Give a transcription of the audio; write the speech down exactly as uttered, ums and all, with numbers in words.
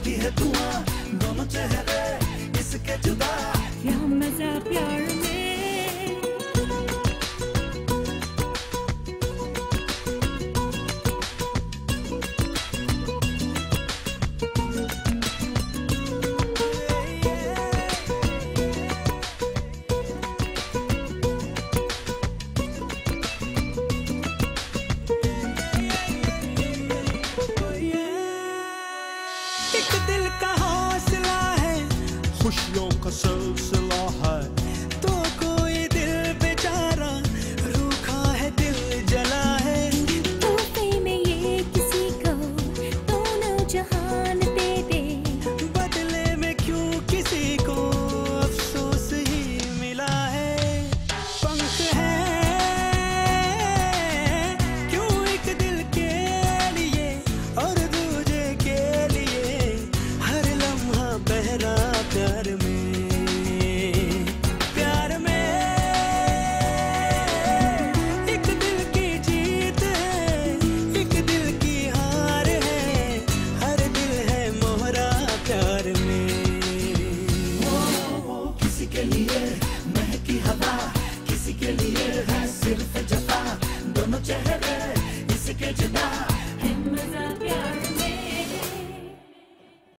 उड़ती है धुआं, दोनों चेहरे इसके जुदा। क्या मजा प्यार में। एक दिल का हौसला है, खुशियों का सिलसिला है, तो कोई दिल बेचारा रूखा है, दिल जला है। तोहफे में ये किसी को दोनों जहान दे दे, बदले में क्यों किसी को अफसोस ही मिला है। पंख है क्यों एक दिल के लिए और दूजे के लिए, हर लम्हा बहरा प्यार में, प्यार में। एक दिल की जीत है, एक दिल की हार है, हर दिल है मोहरा प्यार में। ओ, किसी के लिए महकी हवा, किसी के लिए